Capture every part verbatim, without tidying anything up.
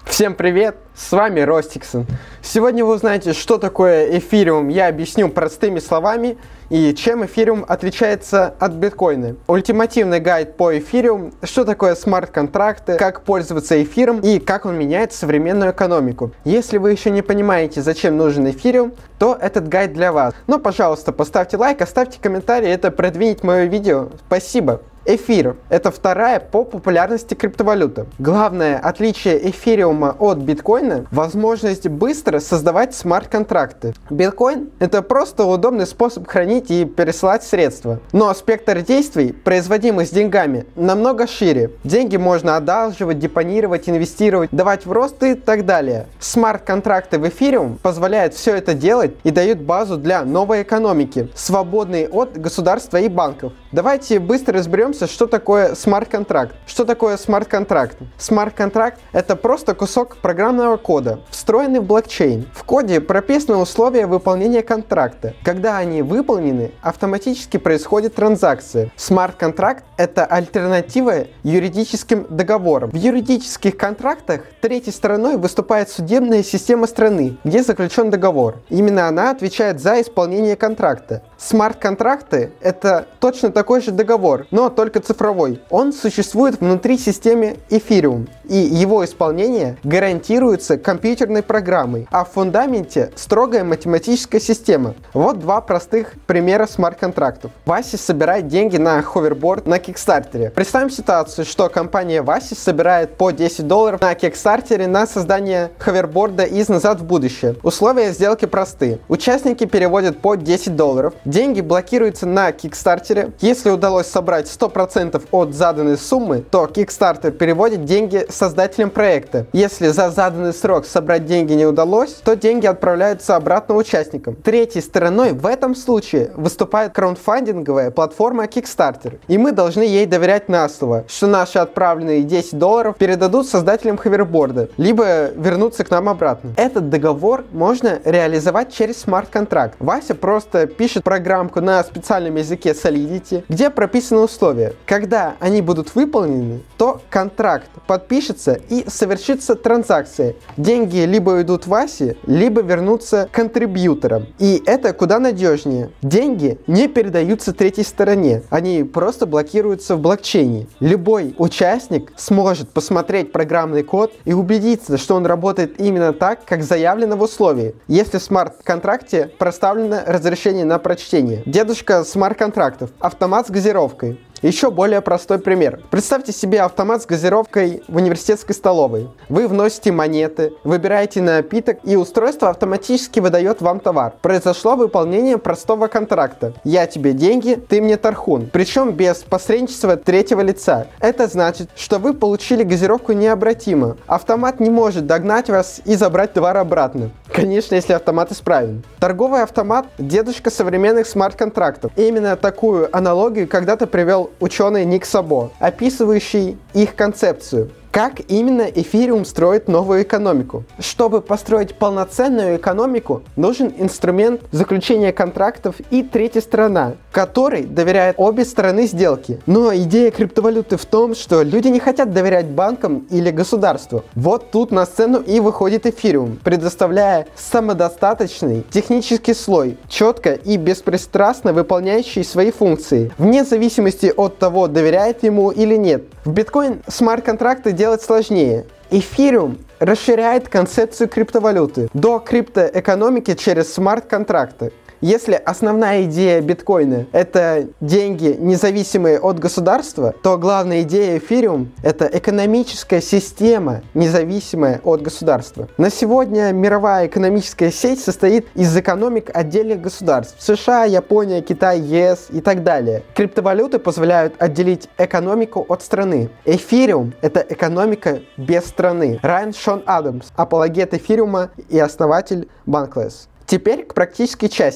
Всем привет, с вами Ростиксон. Сегодня вы узнаете, что такое эфириум, я объясню простыми словами и чем эфириум отличается от биткоина. Ультимативный гайд по эфириум, что такое смарт-контракты, как пользоваться эфиром и как он меняет современную экономику. Если вы еще не понимаете, зачем нужен эфириум, то этот гайд для вас. Но, пожалуйста, поставьте лайк, оставьте комментарий, это продвинет мое видео. Спасибо. Эфир – это вторая по популярности криптовалюта. Главное отличие эфириума от биткоина – возможность быстро создавать смарт-контракты. Биткоин – это просто удобный способ хранить и пересылать средства. Но спектр действий, производимых с деньгами, намного шире. Деньги можно одалживать, депонировать, инвестировать, давать в рост и так далее. Смарт-контракты в эфириум позволяют все это делать и дают базу для новой экономики, свободной от государства и банков. Давайте быстро разберемся, что такое смарт-контракт. Что такое смарт-контракт? Смарт-контракт – это просто кусок программного кода, встроенный в блокчейн. В коде прописаны условия выполнения контракта. Когда они выполнены, автоматически происходит транзакция. Смарт-контракт – это альтернатива юридическим договорам. В юридических контрактах третьей стороной выступает судебная система страны, где заключен договор. Именно она отвечает за исполнение контракта. Смарт-контракты – это точно такой же договор, но только цифровой. Он существует внутри системы эфириум, и его исполнение гарантируется компьютерной программой, а в фундаменте строгая математическая система. Вот два простых примера смарт-контрактов. Вася собирает деньги на ховерборд на Кикстартере. Представим ситуацию, что компания Васи собирает по десять долларов на Кикстартере на создание ховерборда из «Назад в будущее». Условия сделки просты. Участники переводят по десять долларов. Деньги блокируются на Кикстартере. Если удалось собрать сто процентов от заданной суммы, то Kickstarter переводит деньги создателям проекта. Если за заданный срок собрать деньги не удалось, то деньги отправляются обратно участникам. Третьей стороной в этом случае выступает краундфандинговая платформа Kickstarter. И мы должны ей доверять на слово, что наши отправленные десять долларов передадут создателям ховерборда, либо вернутся к нам обратно. Этот договор можно реализовать через смарт-контракт. Вася просто пишет программку на специальном языке Solidity, где прописаны условия. Когда они будут выполнены, то контракт подпишется и совершится транзакция. Деньги либо уйдут Васе, либо вернутся контрибьюторам. И это куда надежнее. Деньги не передаются третьей стороне, они просто блокируются в блокчейне. Любой участник сможет посмотреть программный код и убедиться, что он работает именно так, как заявлено в условии, если в смарт-контракте проставлено разрешение на прочтение. Дедушка смарт-контрактов. Автомат с газировкой. Еще более простой пример. Представьте себе автомат с газировкой в университетской столовой. Вы вносите монеты, выбираете напиток, и устройство автоматически выдает вам товар. Произошло выполнение простого контракта. Я тебе деньги, ты мне тархун. Причем без посредничества третьего лица. Это значит, что вы получили газировку необратимо. Автомат не может догнать вас и забрать товар обратно. Конечно, если автомат исправен. Торговый автомат – дедушка современных смарт-контрактов. И именно такую аналогию когда-то привел ученый Ник Сабо, описывающий их концепцию. Как именно эфириум строит новую экономику? Чтобы построить полноценную экономику, нужен инструмент заключения контрактов и третья сторона, которой доверяют обе стороны сделки. Но идея криптовалюты в том, что люди не хотят доверять банкам или государству. Вот тут на сцену и выходит эфириум, предоставляя самодостаточный технический слой, четко и беспристрастно выполняющий свои функции, вне зависимости от того, доверяет ему или нет. В биткоин смарт-контракты делать сложнее. Эфириум расширяет концепцию криптовалюты до криптоэкономики через смарт-контракты. Если основная идея биткоина – это деньги, независимые от государства, то главная идея эфириум – это экономическая система, независимая от государства. На сегодня мировая экономическая сеть состоит из экономик отдельных государств – США, Япония, Китай, ЕС и так далее. Криптовалюты позволяют отделить экономику от страны. Эфириум – это экономика без страны. Райан Шон Адамс, апологет эфириума и основатель Bankless. Теперь к практической части.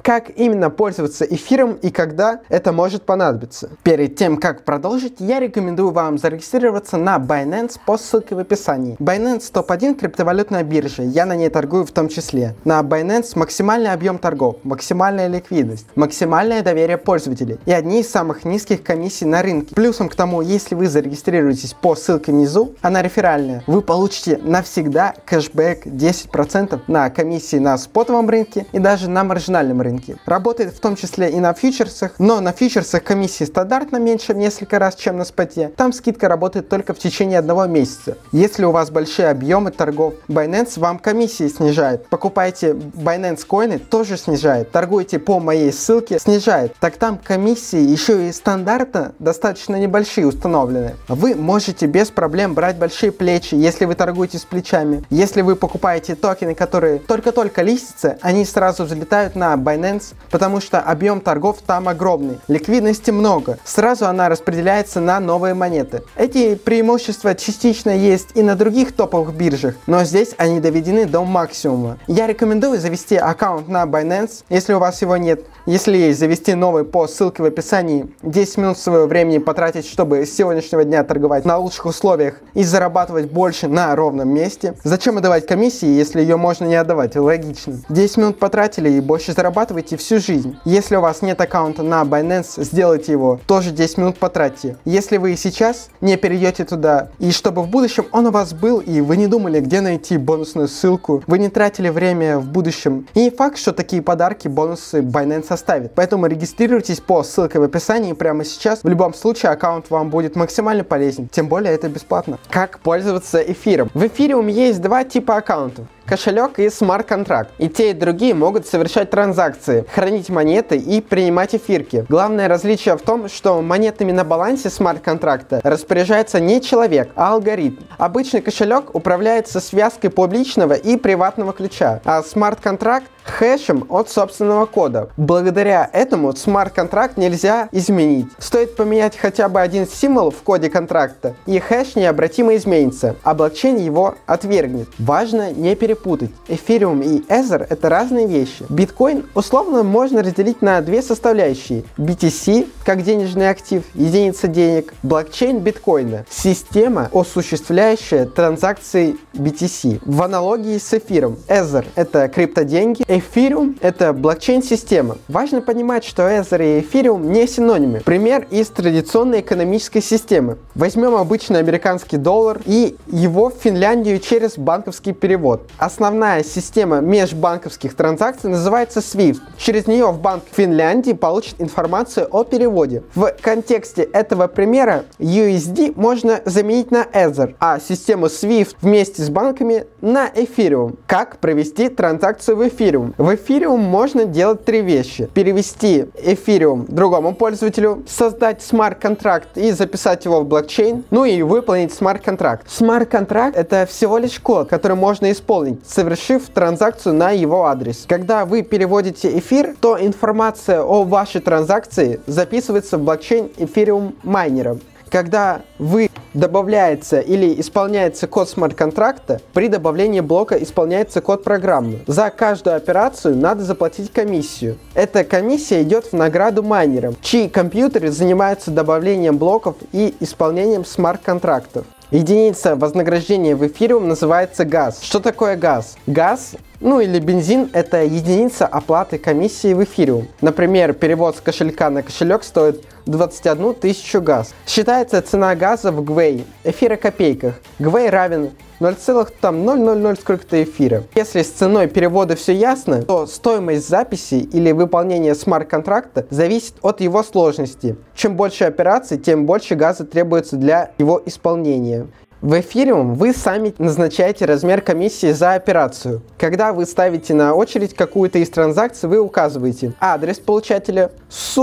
как именно пользоваться эфиром и когда это может понадобиться. Перед тем, как продолжить, я рекомендую вам зарегистрироваться на Binance по ссылке в описании. Binance топ один криптовалютная биржа, я на ней торгую в том числе. На Binance максимальный объем торгов, максимальная ликвидность, максимальное доверие пользователей и одни из самых низких комиссий на рынке. Плюсом к тому, если вы зарегистрируетесь по ссылке внизу, она реферальная, вы получите навсегда кэшбэк десять процентов на комиссии на спотовом рынке и даже на маржинальном рынке. Работает в том числе и на фьючерсах, но на фьючерсах комиссии стандартно меньше в несколько раз, чем на споте. Там скидка работает только в течение одного месяца. Если у вас большие объемы торгов, Binance вам комиссии снижает. Покупайте Binance коины, тоже снижает. Торгуете по моей ссылке, снижает. Так там комиссии еще и стандартно достаточно небольшие установлены. Вы можете без проблем брать большие плечи, если вы торгуете с плечами. Если вы покупаете токены, которые только-только листятся, они сразу взлетают на Binance, потому что объем торгов там огромный. Ликвидности много. Сразу она распределяется на новые монеты. Эти преимущества частично есть и на других топовых биржах, но здесь они доведены до максимума. Я рекомендую завести аккаунт на Binance, если у вас его нет. Если есть, завести новый по ссылке в описании. десять минут своего времени потратить, чтобы с сегодняшнего дня торговать на лучших условиях и зарабатывать больше на ровном месте. Зачем отдавать комиссии, если ее можно не отдавать? Логично. десять минут потратили и больше зарабатываете всю жизнь. Если у вас нет аккаунта на Binance, сделайте его. Тоже десять минут потратьте. Если вы сейчас не перейдете туда, и чтобы в будущем он у вас был, и вы не думали, где найти бонусную ссылку, вы не тратили время в будущем. И не факт, что такие подарки, бонусы Binance оставит. Поэтому регистрируйтесь по ссылке в описании прямо сейчас. В любом случае аккаунт вам будет максимально полезен. Тем более это бесплатно. Как пользоваться эфиром? В Ethereum есть два типа аккаунтов. Кошелек и смарт-контракт. И те, и другие могут совершать транзакции, хранить монеты и принимать эфирки. Главное различие в том, что монетами на балансе смарт-контракта распоряжается не человек, а алгоритм. Обычный кошелек управляется связкой публичного и приватного ключа, а смарт-контракт хэшем от собственного кода. Благодаря этому смарт-контракт нельзя изменить. Стоит поменять хотя бы один символ в коде контракта, и хэш необратимо изменится, а блокчейн его отвергнет. Важно не перепутать. Ethereum и Ether — это разные вещи. Биткоин условно можно разделить на две составляющие. би ти си как денежный актив, единица денег, блокчейн биткоина, система, осуществляющая транзакции би ти си. В аналогии с эфиром, Ether — это криптоденьги, Ethereum — это блокчейн-система. Важно понимать, что Ether и Ethereum не синонимы. Пример из традиционной экономической системы. Возьмем обычный американский доллар и его в Финляндию через банковский перевод. Основная система межбанковских транзакций называется свифт. Через нее в банк Финляндии получит информацию о переводе. В контексте этого примера ю эс ди можно заменить на Ether, а систему свифт вместе с банками на Ethereum. Как провести транзакцию в Ethereum? В Ethereum можно делать три вещи. Перевести Ethereum другому пользователю, создать смарт-контракт и записать его в блокчейн, ну и выполнить смарт-контракт. Смарт-контракт — это всего лишь код, который можно исполнить, совершив транзакцию на его адрес. Когда вы переводите эфир, то информация о вашей транзакции записывается в блокчейн Ethereum майнера. Когда вы добавляется или исполняется код смарт-контракта, при добавлении блока исполняется код программы. За каждую операцию надо заплатить комиссию. Эта комиссия идет в награду майнерам, чьи компьютеры занимаются добавлением блоков и исполнением смарт-контрактов. Единица вознаграждения в Ethereum называется газ. Что такое газ? Газ, ну или бензин, это единица оплаты комиссии в Ethereum. Например, перевод с кошелька на кошелек стоит двадцать одну тысячу газ. Считается цена газа в гвей, эфирокопейках. Гвей равен ноль целых ноль ноль ноль сколько-то эфира. Если с ценой перевода все ясно, то стоимость записи или выполнения смарт-контракта зависит от его сложности. Чем больше операций, тем больше газа требуется для его исполнения. В Ethereum вы сами назначаете размер комиссии за операцию. Когда вы ставите на очередь какую-то из транзакций, вы указываете адрес получателя, сумму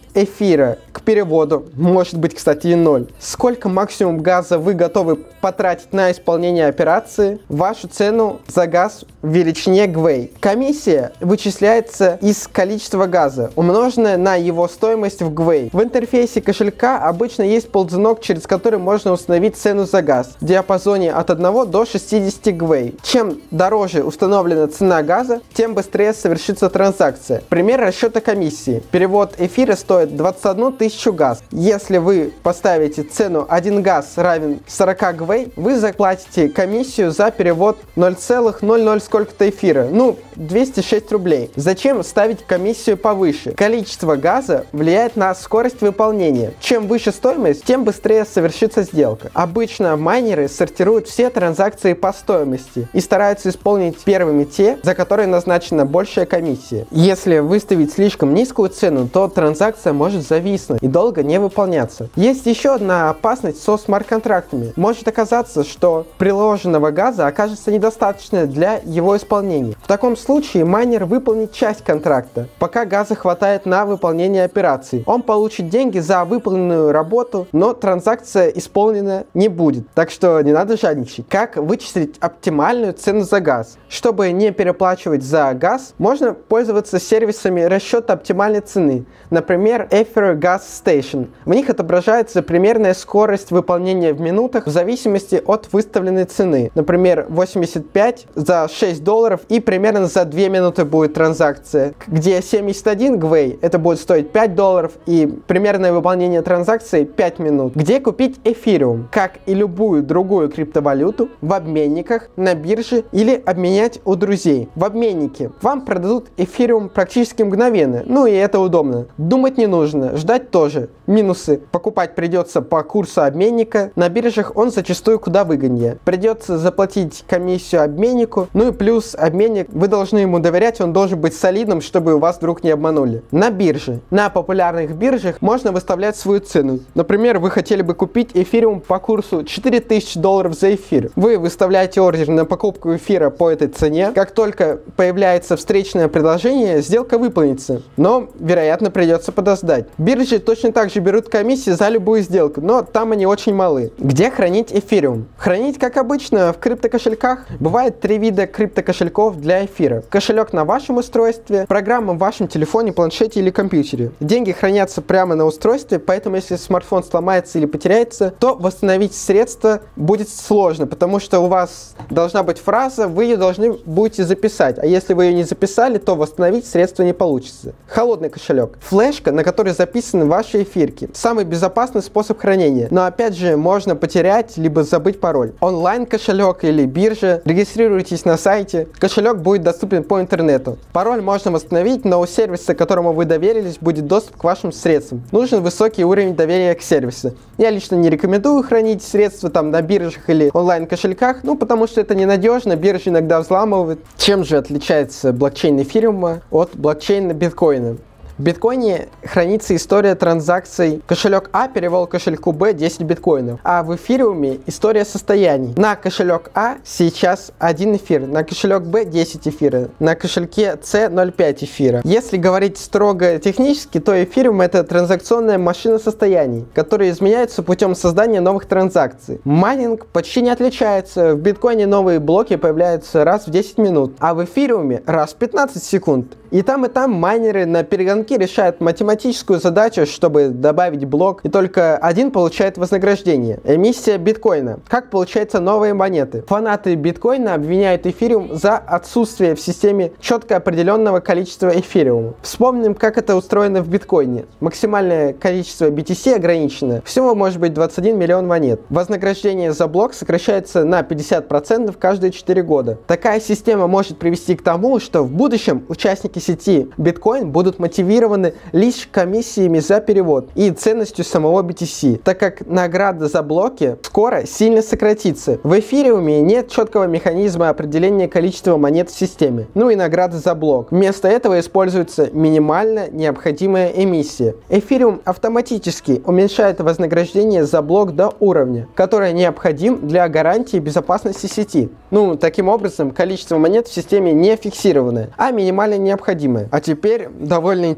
эфира к переводу, может быть, кстати, и ноль. Сколько максимум газа вы готовы потратить на исполнение операции, вашу цену за газ в величине гвей. Комиссия вычисляется из количества газа, умноженное на его стоимость в гвей. В интерфейсе кошелька обычно есть ползунок, через который можно установить цену за газ в диапазоне от одного до шестидесяти гвей. Чем дороже установлена цена газа, тем быстрее совершится транзакция. Пример расчета комиссии. Перевод эфира стоит двадцать одну тысячу газ. Если вы поставите цену один газ равен сорока гвей, вы заплатите комиссию за перевод ноль целых ноль ноль сколько-то эфира, ну, двести шесть рублей. Зачем ставить комиссию повыше? Количество газа влияет на скорость выполнения. Чем выше стоимость, тем быстрее совершится сделка. Обычно майнеры сортируют все транзакции по стоимости и стараются исполнить первыми те, за которые назначена большая комиссия. Если выставить слишком низкую цену, то транзакция может зависнуть и долго не выполняться. Есть еще одна опасность со смарт-контрактами. Может оказаться, что приложенного газа окажется недостаточно для его исполнения. В таком случае майнер выполнит часть контракта, пока газа хватает на выполнение операций. Он получит деньги за выполненную работу, но транзакция исполнена не будет, так что не надо жадничать. Как вычислить оптимальную цену за газ? Чтобы не переплачивать за газ, можно пользоваться сервисами расчета оптимальной цены, например, Ether Gas Station. В них отображается примерная скорость выполнения в минутах в зависимости от выставленной цены. Например, восемьдесят пять за шесть долларов, и примерно за две минуты будет транзакция, где семьдесят один гвей это будет стоить пять долларов, и примерное выполнение транзакции пять минут. Где купить эфириум? Как и любую другую криптовалюту, в обменниках, на бирже или обменять у друзей. В обменнике вам продадут эфириум практически мгновенно, ну и это удобно. Думать не нужно, ждать тоже. Минусы: покупать придется по курсу обменника, на биржах он зачастую куда выгоднее. Придется заплатить комиссию обменнику, ну и плюс обменник, вы должны ему доверять, он должен быть солидным, чтобы вас вдруг не обманули. На бирже. На популярных биржах можно выставлять свою цену. Например, вы хотели бы купить эфириум по курсу четыре тысячи долларов за эфир. Вы выставляете ордер на покупку эфира по этой цене. Как только появляется встречное предложение, сделка выполнится, но, вероятно, придется подождать. Биржи точно так же берут комиссии за любую сделку, но там они очень малы. Где хранить эфириум? Хранить, как обычно, в криптокошельках. Бывает три вида криптокошельков для эфира. Кошелек на вашем устройстве, программа в вашем телефоне, планшете или компьютере. Деньги хранятся прямо на устройстве, поэтому если смартфон сломается или потеряется, то восстановить средства будет сложно, потому что у вас должна быть фраза, вы ее должны будете записать, а если вы ее не записали, то восстановить средства не получится. Холодный кошелек. Флешка, на которой записаны ваши эфирки. Самый безопасный способ хранения, но опять же можно потерять либо забыть пароль. Онлайн кошелек или биржа. Регистрируйтесь на сайте. Кошелек будет доступен по интернету. Пароль можно восстановить, но у сервиса, которому вы доверились, будет доступ к вашим средствам. Нужен высокий уровень доверия к сервису. Я лично не рекомендую хранить средства там на биржах или онлайн кошельках, ну потому что это ненадежно, биржи иногда взламывают. Чем же отличается блокчейн эфириума от блокчейна биткоина? В биткоине хранится история транзакций. Кошелек А перевел кошельку Б десять биткоинов, а в эфириуме история состояний. На кошелек А сейчас один эфир, на кошелек Б десять эфира, на кошельке С ноль целых пять десятых эфира. Если говорить строго технически, то эфириум — это транзакционная машина состояний, которые изменяются путем создания новых транзакций. Майнинг почти не отличается. В биткоине новые блоки появляются раз в десять минут, а в эфириуме раз в пятнадцать секунд. И там, и там майнеры на перегонки решают математическую задачу, чтобы добавить блок, и только один получает вознаграждение. Эмиссия биткоина. Как получаются новые монеты? Фанаты биткоина обвиняют эфириум за отсутствие в системе четко определенного количества эфириума. Вспомним, как это устроено в биткоине. Максимальное количество би ти си ограничено. Всего может быть двадцать один миллион монет. Вознаграждение за блок сокращается на пятьдесят процентов каждые четыре года. Такая система может привести к тому, что в будущем участники сети биткоин будут мотивированы лишь комиссиями за перевод и ценностью самого би ти си, так как награда за блоки скоро сильно сократится. В эфириуме нет четкого механизма определения количества монет в системе, ну и награды за блок. Вместо этого используется минимально необходимая эмиссия. Эфириум автоматически уменьшает вознаграждение за блок до уровня, который необходим для гарантии безопасности сети. Ну, таким образом, количество монет в системе не фиксированное, а минимально необходимое. А теперь довольно интересно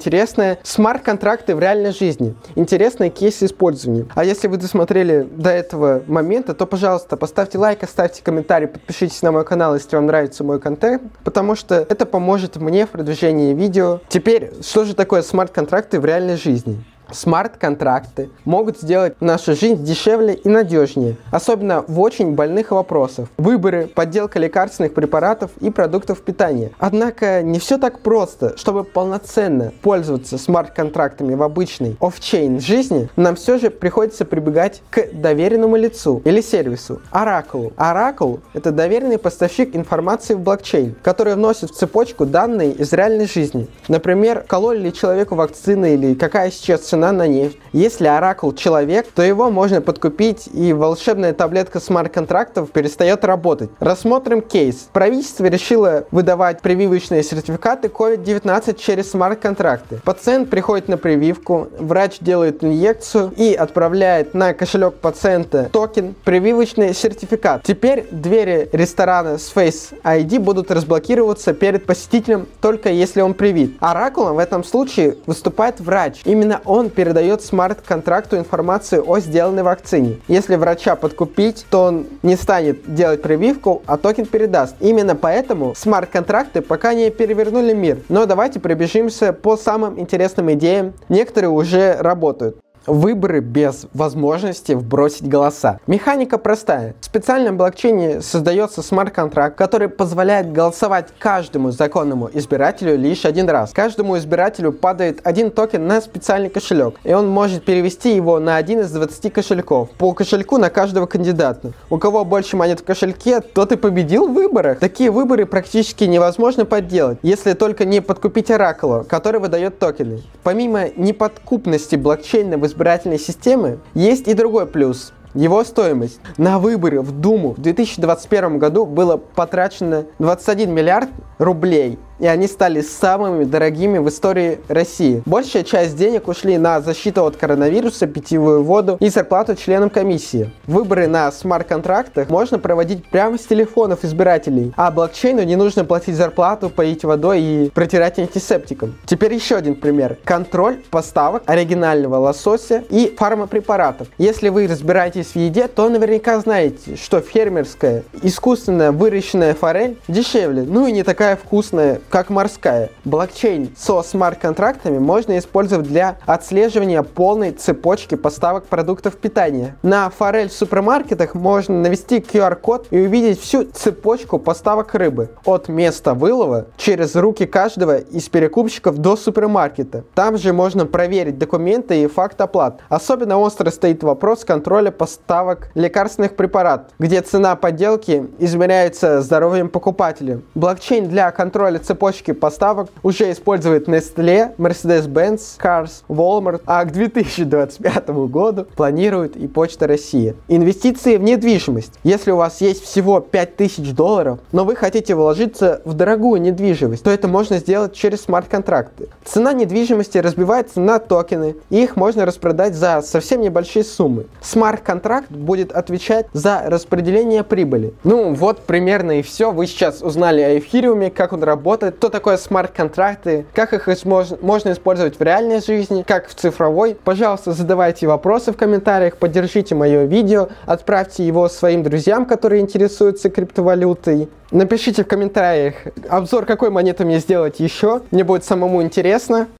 интересное – смарт-контракты в реальной жизни. Интересные кейсы использования. А если вы досмотрели до этого момента, то, пожалуйста, поставьте лайк, оставьте комментарий, подпишитесь на мой канал, если вам нравится мой контент, потому что это поможет мне в продвижении видео. Теперь, что же такое смарт-контракты в реальной жизни? Смарт-контракты могут сделать нашу жизнь дешевле и надежнее, особенно в очень больных вопросах. Выборы, подделка лекарственных препаратов и продуктов питания. Однако не все так просто. Чтобы полноценно пользоваться смарт-контрактами в обычной оффчейн жизни, нам все же приходится прибегать к доверенному лицу или сервису Oracle. Oracle – это доверенный поставщик информации в блокчейн, который вносит в цепочку данные из реальной жизни. Например, кололи ли человеку вакцины или какая сейчас цена на нефть. Если Oracle человек, то его можно подкупить, и волшебная таблетка смарт-контрактов перестает работать. Рассмотрим кейс. Правительство решило выдавать прививочные сертификаты ковид девятнадцать через смарт-контракты. Пациент приходит на прививку, врач делает инъекцию и отправляет на кошелек пациента токен прививочный сертификат. Теперь двери ресторана с Face ай ди будут разблокироваться перед посетителем только если он привит. Oracle в этом случае выступает врач. Именно он передает смарт-контракту информацию о сделанной вакцине. Если врача подкупить, то он не станет делать прививку, а токен передаст. Именно поэтому смарт-контракты пока не перевернули мир. Но давайте пробежимся по самым интересным идеям. Некоторые уже работают. Выборы без возможности вбросить голоса. Механика простая. В специальном блокчейне создается смарт-контракт, который позволяет голосовать каждому законному избирателю лишь один раз. Каждому избирателю падает один токен на специальный кошелек, и он может перевести его на один из двадцати кошельков. По кошельку на каждого кандидата. У кого больше монет в кошельке, тот и победил в выборах. Такие выборы практически невозможно подделать, если только не подкупить Oracle, который выдает токены. Помимо неподкупности блокчейна в избирательной системы, есть и другой плюс. Его стоимость. На выборы в Думу в две тысячи двадцать первом году было потрачено двадцать один миллиард рублей, и они стали самыми дорогими в истории России. Большая часть денег ушли на защиту от коронавируса, питьевую воду и зарплату членам комиссии. Выборы на смарт-контрактах можно проводить прямо с телефонов избирателей, а блокчейну не нужно платить зарплату, поить водой и протирать антисептиком. Теперь еще один пример. Контроль поставок оригинального лосося и фармапрепаратов. Если вы разбираетесь в еде, то наверняка знаете, что фермерская, искусственно выращенная форель дешевле, ну и не такая вкусная, как морская. Блокчейн со смарт-контрактами можно использовать для отслеживания полной цепочки поставок продуктов питания. На форель в супермаркетах можно навести ку ар код и увидеть всю цепочку поставок рыбы. От места вылова через руки каждого из перекупщиков до супермаркета. Там же можно проверить документы и факт оплат. Особенно остро стоит вопрос контроля поставок лекарственных препаратов, где цена подделки измеряется здоровьем покупателя. Блокчейн для контроля цепочки поставок уже использует Nestle, Mercedes-Benz, Cars, Walmart, а к две тысячи двадцать пятому году планирует и Почта России. Инвестиции в недвижимость. Если у вас есть всего пять тысяч долларов, но вы хотите вложиться в дорогую недвижимость, то это можно сделать через смарт-контракты. Цена недвижимости разбивается на токены, и их можно распродать за совсем небольшие суммы. Смарт-контракт будет отвечать за распределение прибыли. Ну вот примерно и все. Вы сейчас узнали о эфириуме, как он работает, что такое смарт-контракты, как их можно, можно использовать в реальной жизни, как в цифровой. Пожалуйста, задавайте вопросы в комментариях, поддержите мое видео, отправьте его своим друзьям, которые интересуются криптовалютой. Напишите в комментариях обзор, какой монеты мне сделать еще, мне будет самому интересно.